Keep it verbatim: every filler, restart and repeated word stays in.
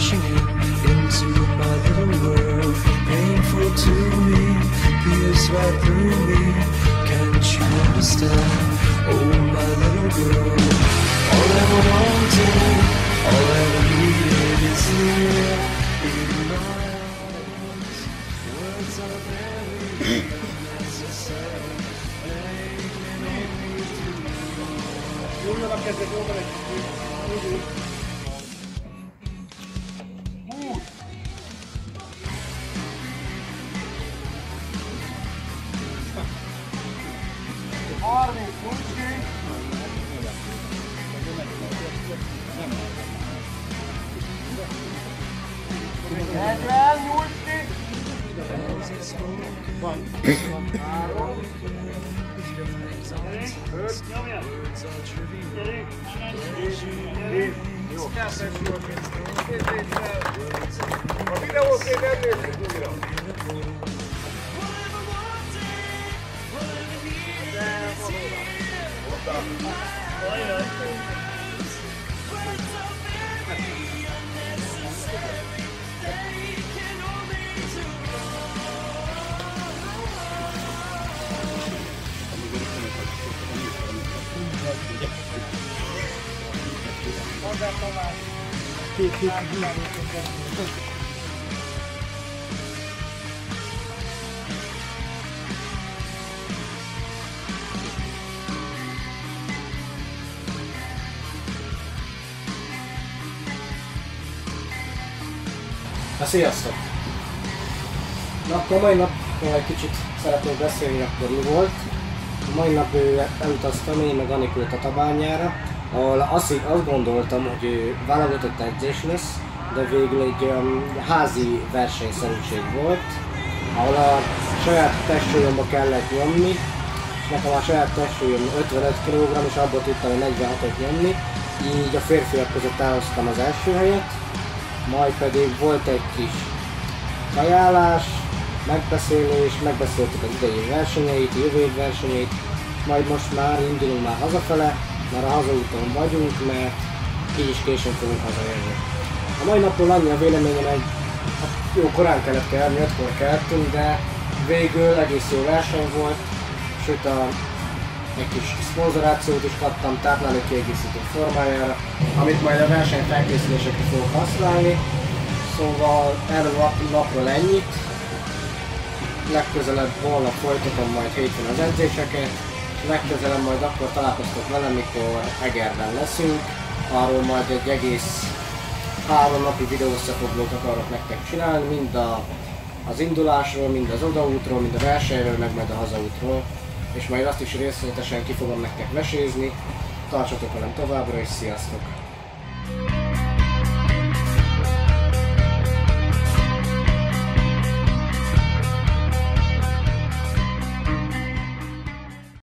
crashing in into my little world. Painful to me, pierce right through me. Can't you understand? Oh, my little girl. All I ever wanted, all I ever needed is here in my arms. Words are very necessary. They can only do. A videót nem nézzük újra. Na, sziasztok! Na, akkor mai nap egy kicsit szeretnék beszélni, akkor mi volt. A mai nap elutaztam én meg Anikő Tatabányára, ahol azt, azt gondoltam, hogy válogatott edzés lesz, de végül egy um, házi versenyszerűség volt, ahol a saját testsúlyomba kellett nyomni, és nekem a saját testsúlyom ötvenöt kilogramm, és abból tudtam negyvenhatot nyomni, így a férfiak között elhoztam az első helyet, majd pedig volt egy kis ajánlás, megbeszélés, megbeszéltük az idei versenyeit, jövő év versenyeit, majd most már indulunk már hazafele, már a hazaúton vagyunk, mert így is későn fogunk hazajönni. A mai napról annyi a véleményem, hogy jó korán kellett kelni, ötkor keltünk, de végül egész jó verseny volt, sőt a, egy kis szponzorációt is kaptam táplálékkiegészítő formájára, amit majd a verseny felkészülésekre fogok használni. Szóval erről a napról ennyit. Legközelebb holnap folytatom majd hétfőn az edzéseket, és legközelebb majd akkor találkoztok velem, mikor Egerben leszünk. Arról majd egy egész három napi videó összefoglalót akarok nektek csinálni, mind a, az indulásról, mind az odaútról, mind a versenyről, meg majd a hazaútról. És majd azt is részletesen ki fogom nektek mesézni. Tartsatok velem továbbra, és sziasztok!